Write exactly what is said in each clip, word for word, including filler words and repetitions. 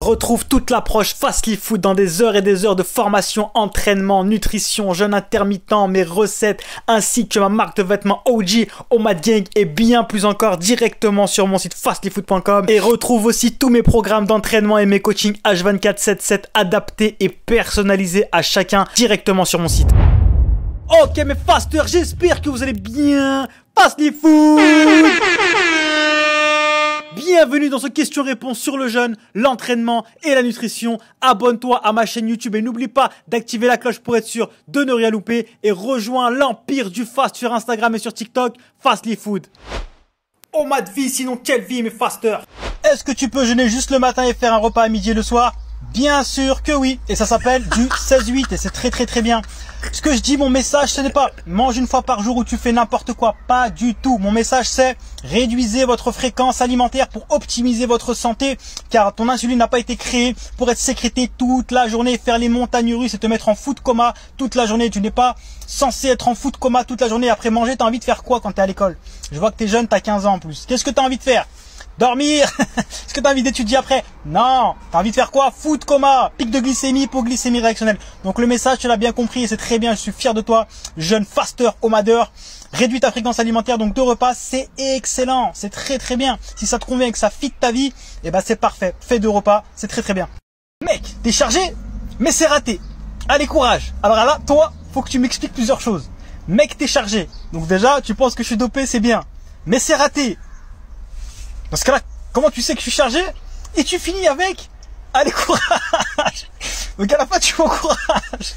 Retrouve toute l'approche Fastly Food dans des heures et des heures de formation, entraînement, nutrition, jeûne intermittent, mes recettes, ainsi que ma marque de vêtements O G, Omad Gang et bien plus encore directement sur mon site fastly food point com. Et retrouve aussi tous mes programmes d'entraînement et mes coachings H vingt-quatre sept sept adaptés et personnalisés à chacun directement sur mon site. Ok mes fasters, j'espère que vous allez bien. Fastly Food. Bienvenue dans ce question-réponse sur le jeûne, l'entraînement et la nutrition. Abonne-toi à ma chaîne YouTube et n'oublie pas d'activer la cloche pour être sûr de ne rien louper. Et rejoins l'empire du fast sur Instagram et sur TikTok, Fastly Food. Oh ma vie, sinon quelle vie mes fasters. Est-ce que tu peux jeûner juste le matin et faire un repas à midi et le soir? Bien sûr que oui, et ça s'appelle du seize huit et c'est très très très bien. Ce que je dis, mon message, ce n'est pas mange une fois par jour ou tu fais n'importe quoi, pas du tout. Mon message c'est réduisez votre fréquence alimentaire pour optimiser votre santé, car ton insuline n'a pas été créée pour être sécrétée toute la journée, faire les montagnes russes et te mettre en food coma toute la journée. Tu n'es pas censé être en food coma toute la journée. Après manger, tu as envie de faire quoi quand tu es à l'école? Je vois que tu es jeune, tu as quinze ans en plus. Qu'est-ce que tu as envie de faire? Dormir? Est-ce que tu as envie d'étudier après? Non. Tu as envie de faire quoi? Food coma, pic de glycémie, hypoglycémie réactionnelle. Donc le message, tu l'as bien compris et c'est très bien. Je suis fier de toi. Jeune faster, omadeur. Réduis ta fréquence alimentaire, donc deux repas, c'est excellent. C'est très très bien. Si ça te convient et que ça fit ta vie, eh ben c'est parfait. Fais deux repas, c'est très très bien. Mec, t'es chargé, mais c'est raté. Allez, courage. Alors là, toi, faut que tu m'expliques plusieurs choses. Mec, t'es chargé. Donc déjà, tu penses que je suis dopé, c'est bien. Mais c'est raté. Dans ce cas-là, comment tu sais que je suis chargé? Et tu finis avec allez, courage. Donc à la fin, tu m'encourages.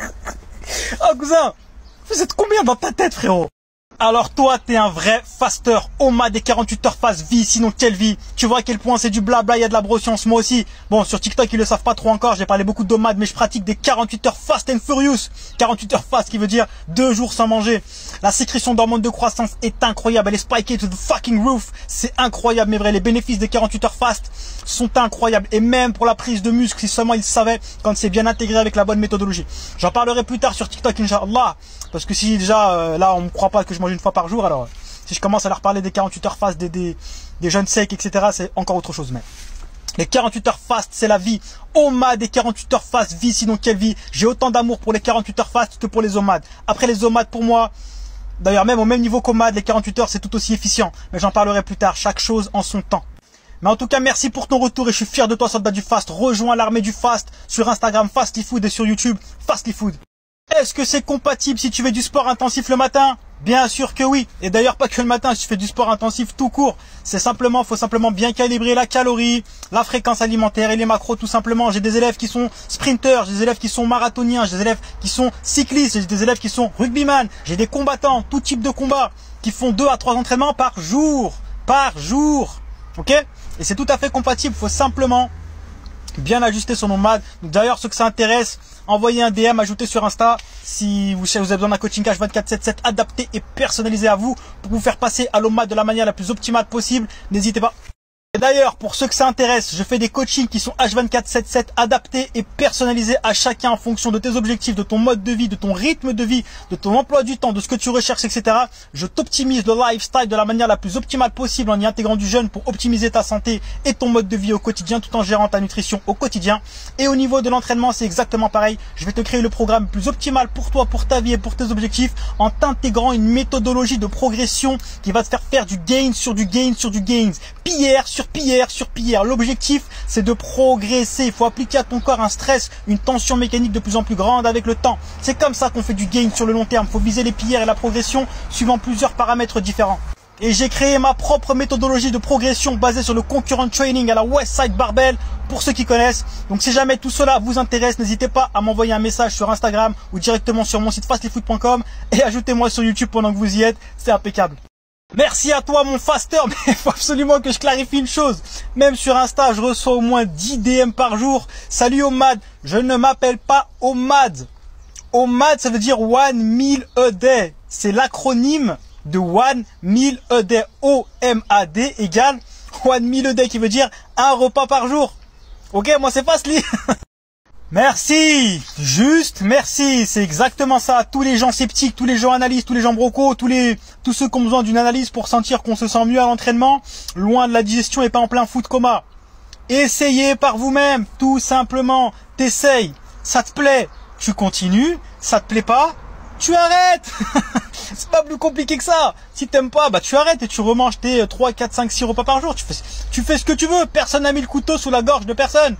Oh cousin, vous êtes combien dans ta tête, frérot? Alors toi, t'es un vrai faster. Omad des quarante-huit heures fast vie, sinon quelle vie? Tu vois à quel point c'est du blabla, il y a de la broscience, moi aussi. Bon, sur TikTok, ils le savent pas trop encore, j'ai parlé beaucoup d'Omad, mais je pratique des quarante-huit heures fast and furious. quarante-huit heures fast qui veut dire deux jours sans manger. La sécrétion d'hormones de croissance est incroyable, elle est spikée to the fucking roof. C'est incroyable, mais vrai, les bénéfices des quarante-huit heures fast sont incroyables. Et même pour la prise de muscle, si seulement ils savaient quand c'est bien intégré avec la bonne méthodologie. J'en parlerai plus tard sur TikTok, Inch'Allah. Parce que si déjà, euh, là, on me croit pas que je mange une fois par jour, alors si je commence à leur parler des quarante-huit heures fast, des, des, des jeûnes secs, et cetera, c'est encore autre chose. Mais les quarante-huit heures fast, c'est la vie. Omad des quarante-huit heures fast, vie, sinon quelle vie? J'ai autant d'amour pour les quarante-huit heures fast que pour les Omad. Après les Omad, pour moi, d'ailleurs même au même niveau qu'Omad, les quarante-huit heures, c'est tout aussi efficient. Mais j'en parlerai plus tard, chaque chose en son temps. Mais en tout cas, merci pour ton retour et je suis fier de toi, soldat du fast. Rejoins l'armée du fast sur Instagram, Fastly Food, et sur YouTube, Fastly Food. Est-ce que c'est compatible si tu fais du sport intensif le matin? Bien sûr que oui. Et d'ailleurs pas que le matin, si tu fais du sport intensif tout court. C'est simplement, faut simplement bien calibrer la calorie, la fréquence alimentaire et les macros tout simplement. J'ai des élèves qui sont sprinters, j'ai des élèves qui sont marathoniens, j'ai des élèves qui sont cyclistes, j'ai des élèves qui sont rugbyman, j'ai des combattants, tout type de combat, qui font deux à trois entraînements par jour. Par jour. Ok? Et c'est tout à fait compatible, faut simplement bien ajuster son Omad. D'ailleurs, ceux que ça intéresse, envoyez un D M, ajoutez sur Insta si vous, vous avez besoin d'un coaching H vingt-quatre sept sept adapté et personnalisé à vous pour vous faire passer à l'Omad de la manière la plus optimale possible. N'hésitez pas. Et d'ailleurs, pour ceux que ça intéresse, je fais des coachings qui sont H vingt-quatre sept sept adaptés et personnalisés à chacun en fonction de tes objectifs, de ton mode de vie, de ton rythme de vie, de ton emploi du temps, de ce que tu recherches, et cetera. Je t'optimise le lifestyle de la manière la plus optimale possible en y intégrant du jeûne pour optimiser ta santé et ton mode de vie au quotidien tout en gérant ta nutrition au quotidien. Et au niveau de l'entraînement, c'est exactement pareil. Je vais te créer le programme le plus optimal pour toi, pour ta vie et pour tes objectifs en t'intégrant une méthodologie de progression qui va te faire faire du gain sur du gain sur du gain. Pierre sur pierre sur pierre. L'objectif, c'est de progresser. Il faut appliquer à ton corps un stress, une tension mécanique de plus en plus grande avec le temps. C'est comme ça qu'on fait du gain sur le long terme. Il faut viser les pierres et la progression suivant plusieurs paramètres différents. Et j'ai créé ma propre méthodologie de progression basée sur le concurrent training à la Westside Barbell pour ceux qui connaissent. Donc si jamais tout cela vous intéresse, n'hésitez pas à m'envoyer un message sur Instagram ou directement sur mon site fastly food point com et ajoutez-moi sur YouTube pendant que vous y êtes. C'est impeccable. Merci à toi mon faster, mais il faut absolument que je clarifie une chose. Même sur Insta, je reçois au moins dix D M par jour. Salut Omad, je ne m'appelle pas Omad. Omad, ça veut dire One Meal a Day. C'est l'acronyme de One Meal a Day. O M A D égale One Meal a Day qui veut dire un repas par jour. Ok, moi c'est Fastly. Merci, juste merci, c'est exactement ça. Tous les gens sceptiques, tous les gens analystes, tous les gens brocos, tous les, tous ceux qui ont besoin d'une analyse pour sentir qu'on se sent mieux à l'entraînement, loin de la digestion et pas en plein food coma. Essayez par vous-même, tout simplement. T'essayes, ça te plaît, tu continues, ça te plaît pas, tu arrêtes. C'est pas plus compliqué que ça. Si t'aimes pas, bah tu arrêtes et tu remanges tes trois, quatre, cinq, six repas par jour. Tu fais, tu fais ce que tu veux. Personne n'a mis le couteau sous la gorge de personne.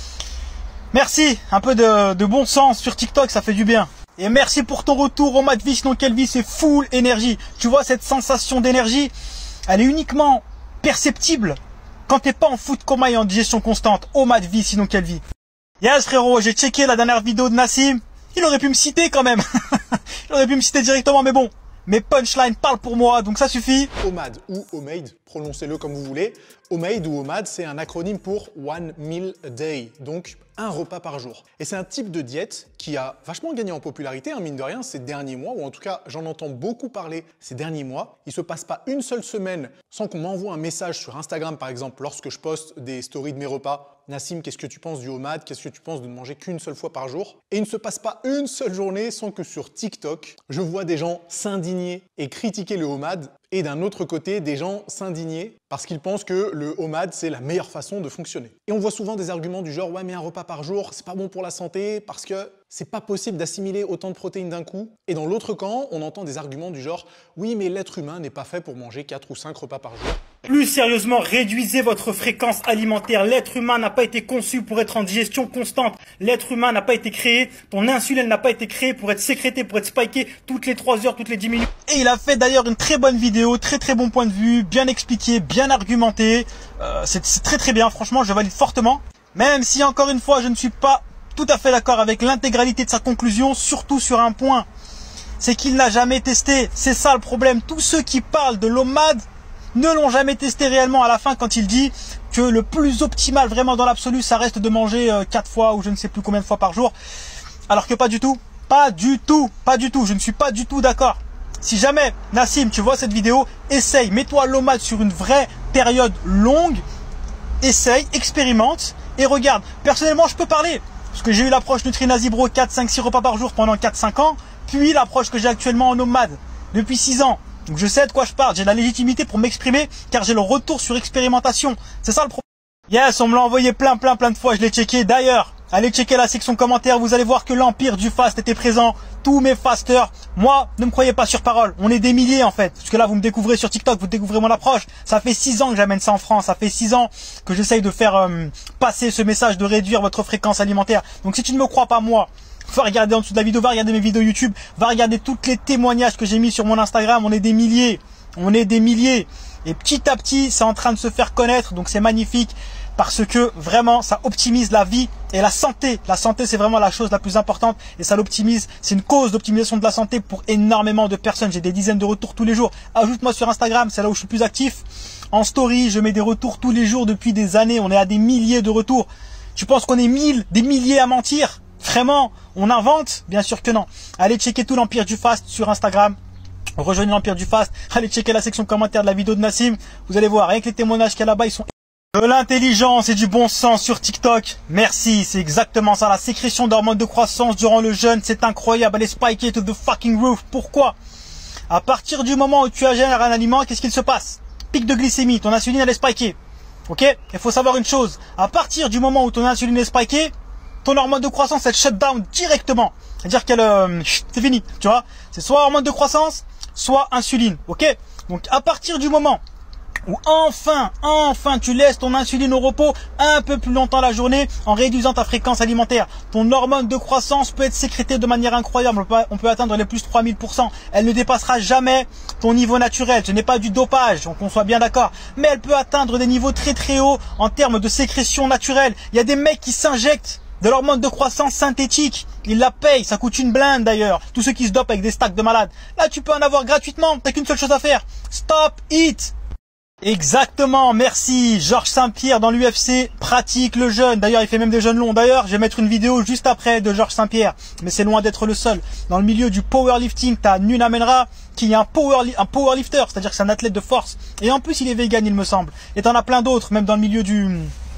Merci. Un peu de, de bon sens sur TikTok, ça fait du bien. Et merci pour ton retour au Mad V, sinon quelle vie, c'est full énergie. Tu vois, cette sensation d'énergie, elle est uniquement perceptible quand t'es pas en foot coma et en digestion constante. Au Mad V, sinon quelle vie. Yes frérot, j'ai checké la dernière vidéo de Nassim. Il aurait pu me citer quand même. Il aurait pu me citer directement, mais bon. Mes punchlines parlent pour moi, donc ça suffit. OMAD ou OMAD, prononcez-le comme vous voulez. OMAD ou OMAD, c'est un acronyme pour One Meal a Day, donc un repas par jour. Et c'est un type de diète qui a vachement gagné en popularité, hein, mine de rien, ces derniers mois, ou en tout cas, j'en entends beaucoup parler ces derniers mois. Il se passe pas une seule semaine sans qu'on m'envoie un message sur Instagram, par exemple, lorsque je poste des stories de mes repas. Nassim, qu'est-ce que tu penses du OMAD? Qu'est-ce que tu penses de ne manger qu'une seule fois par jour? Et il ne se passe pas une seule journée sans que sur TikTok, je vois des gens s'indigner et critiquer le OMAD, et d'un autre côté, des gens s'indigner parce qu'ils pensent que le OMAD, c'est la meilleure façon de fonctionner. Et on voit souvent des arguments du genre « Ouais, mais un repas par jour, c'est pas bon pour la santé parce que c'est pas possible d'assimiler autant de protéines d'un coup. » Et dans l'autre camp, on entend des arguments du genre « Oui, mais l'être humain n'est pas fait pour manger quatre ou cinq repas par jour. » Plus sérieusement, réduisez votre fréquence alimentaire. L'être humain n'a pas été conçu pour être en digestion constante. L'être humain n'a pas été créé, ton insuline n'a pas été créée pour être sécrétée, pour être spikée toutes les trois heures, toutes les dix minutes. Et il a fait d'ailleurs une très bonne vidéo, très très bon point de vue, bien expliqué, bien argumenté. Euh, c'est très très bien, franchement, je valide fortement. Même si encore une fois, je ne suis pas tout à fait d'accord avec l'intégralité de sa conclusion, surtout sur un point. C'est qu'il n'a jamais testé. C'est ça le problème. Tous ceux qui parlent de l'OMAD ne l'ont jamais testé réellement. À la fin, quand il dit que le plus optimal vraiment dans l'absolu, ça reste de manger quatre fois ou je ne sais plus combien de fois par jour. Alors que pas du tout. Pas du tout. Pas du tout. Je ne suis pas du tout d'accord. Si jamais, Nassim, tu vois cette vidéo, essaye. Mets-toi l'OMAD sur une vraie période longue. Essaye, expérimente et regarde. Personnellement, je peux parler. Parce que j'ai eu l'approche Nutri-Nasibro quatre, cinq, six repas par jour pendant quatre, cinq ans. Puis l'approche que j'ai actuellement en OMAD depuis six ans. Donc je sais de quoi je parle, j'ai la légitimité pour m'exprimer car j'ai le retour sur expérimentation. C'est ça le problème. Yes, on me l'a envoyé plein plein plein de fois, je l'ai checké. D'ailleurs, allez checker la section commentaires, vous allez voir que l'empire du fast était présent. Tous mes fasters, moi, ne me croyez pas sur parole. On est des milliers en fait. Parce que là, vous me découvrez sur TikTok, vous découvrez mon approche. Ça fait six ans que j'amène ça en France. Ça fait six ans que j'essaye de faire euh, passer ce message de réduire votre fréquence alimentaire. Donc si tu ne me crois pas moi, va regarder en dessous de la vidéo, va regarder mes vidéos YouTube, va regarder tous les témoignages que j'ai mis sur mon Instagram. On est des milliers, on est des milliers. Et petit à petit, c'est en train de se faire connaître. Donc c'est magnifique parce que vraiment, ça optimise la vie et la santé. La santé, c'est vraiment la chose la plus importante et ça l'optimise. C'est une cause d'optimisation de la santé pour énormément de personnes. J'ai des dizaines de retours tous les jours. Ajoute-moi sur Instagram, c'est là où je suis plus actif. En story, je mets des retours tous les jours depuis des années. On est à des milliers de retours. Tu penses qu'on est mille, des milliers à mentir? Vraiment, on invente? Bien sûr que non. Allez checker tout l'Empire du Fast sur Instagram. Rejoignez l'Empire du Fast. Allez checker la section commentaire de la vidéo de Nassim. Vous allez voir, avec les témoignages qu'il y a là-bas, ils sont... De l'intelligence et du bon sens sur TikTok. Merci, c'est exactement ça. La sécrétion d'hormones de croissance durant le jeûne, c'est incroyable. Elle est spikée to the fucking roof. Pourquoi? À partir du moment où tu ingères un aliment, qu'est-ce qu'il se passe? Pic de glycémie, ton insuline, elle est spikée. Ok? Il faut savoir une chose. À partir du moment où ton insuline est spikée, ton hormone de croissance, elle shut down directement. C'est-à-dire qu'elle, euh, c'est fini, tu vois. C'est soit hormone de croissance, soit insuline, ok? Donc, à partir du moment où enfin, enfin, tu laisses ton insuline au repos un peu plus longtemps la journée en réduisant ta fréquence alimentaire, ton hormone de croissance peut être sécrétée de manière incroyable. On peut, on peut atteindre les plus trois mille pour cent. Elle ne dépassera jamais ton niveau naturel. Ce n'est pas du dopage, on soit bien d'accord. Mais elle peut atteindre des niveaux très très hauts en termes de sécrétion naturelle. Il y a des mecs qui s'injectent de l'hormone de croissance synthétique, ils la payent, ça coûte une blinde d'ailleurs. Tous ceux qui se dopent avec des stacks de malades. Là, tu peux en avoir gratuitement, t'as qu'une seule chose à faire. Stop it. Exactement, merci. Georges Saint-Pierre dans l'U F C pratique le jeûne. D'ailleurs, il fait même des jeûnes longs. D'ailleurs, je vais mettre une vidéo juste après de Georges Saint-Pierre. Mais c'est loin d'être le seul. Dans le milieu du powerlifting, t'as Nuna Menra, qui est un, power, un powerlifter, c'est-à-dire que c'est un athlète de force. Et en plus, il est vegan, il me semble. Et t'en as plein d'autres, même dans le milieu du...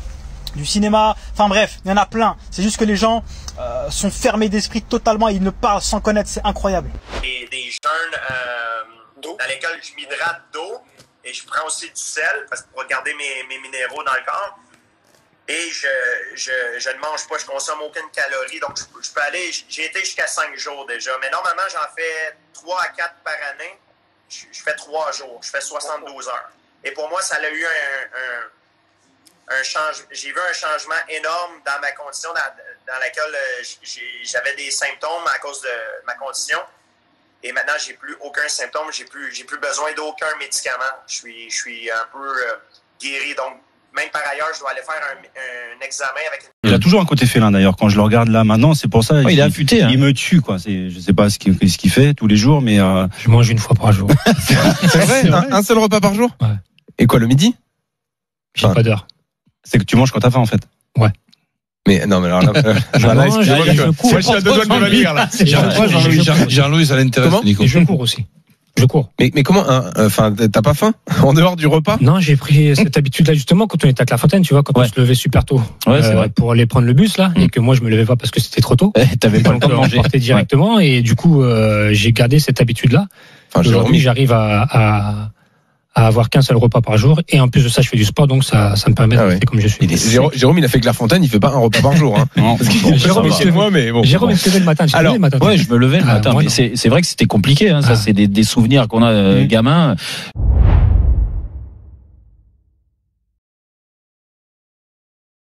du cinéma, enfin bref, il y en a plein. C'est juste que les gens euh, sont fermés d'esprit totalement et ils ne parlent sans connaître, c'est incroyable. Des, des jeûnes euh, dans lesquels je m'hydrate d'eau et je prends aussi du sel parce que pour garder mes, mes minéraux dans le corps. et je, je, je ne mange pas, je consomme aucune calorie. Donc, je, je peux aller, j'ai été jusqu'à cinq jours déjà. Mais normalement, j'en fais trois à quatre par année. Je, je fais trois jours, je fais soixante-douze heures. Et pour moi, ça a eu un, un, un changement. J'ai vu un changement énorme dans ma condition dans, dans laquelle j'ai, j'avais des symptômes à cause de ma condition. Et maintenant, j'ai plus aucun symptôme, j'ai plus, j'ai plus besoin d'aucun médicament. Je suis, je suis un peu euh, guéri. Donc, même par ailleurs, je dois aller faire un, un examen avec. Il a toujours un côté félin d'ailleurs. Quand je le regarde là maintenant, c'est pour ça. Oh, il il est affûté. Hein. Il me tue quoi. C'est, je sais pas ce qu'il, ce qu'il fait tous les jours, mais. Euh... Je mange une fois par jour. C'est vrai, c'est vrai. Un, un seul repas par jour. Ouais. Et quoi, le midi? J'ai enfin, pas d'heure. C'est que tu manges quand t'as faim en fait. Ouais. Mais non, mais alors là, euh, je là, mange, là, je cours. Moi, je suis à deux doigts de me la lire, là. Jean-Louis, ça l'intéresse, Nico. Et je cours aussi. Je cours. Mais, mais comment, enfin, t'as pas faim en dehors du repas? Non, j'ai pris cette habitude-là justement quand on était à Clairefontaine, tu vois, quand ouais. on se levait super tôt ouais, c'est euh, vrai. pour aller prendre le bus là, mmh. et que moi je me levais pas parce que c'était trop tôt. Eh, t'avais pas le temps de manger. On partait directement ouais. et du coup euh, j'ai gardé cette habitude-là. Enfin, aujourd'hui, j'arrive à, à à avoir qu'un seul repas par jour et en plus de ça je fais du sport donc ça ça me permet de ah ouais. rester comme je suis. Jérôme, Jérôme il a fait Clairefontaine, il fait pas un repas par jour hein. Non, parce que Jérôme c'est moi mais bon. Jérôme il se levait le matin, alors le matin. Ouais, je me levais le matin, ah, mais c'est c'est vrai que c'était compliqué hein, ça ah. c'est des des souvenirs qu'on a euh, mmh. gamin.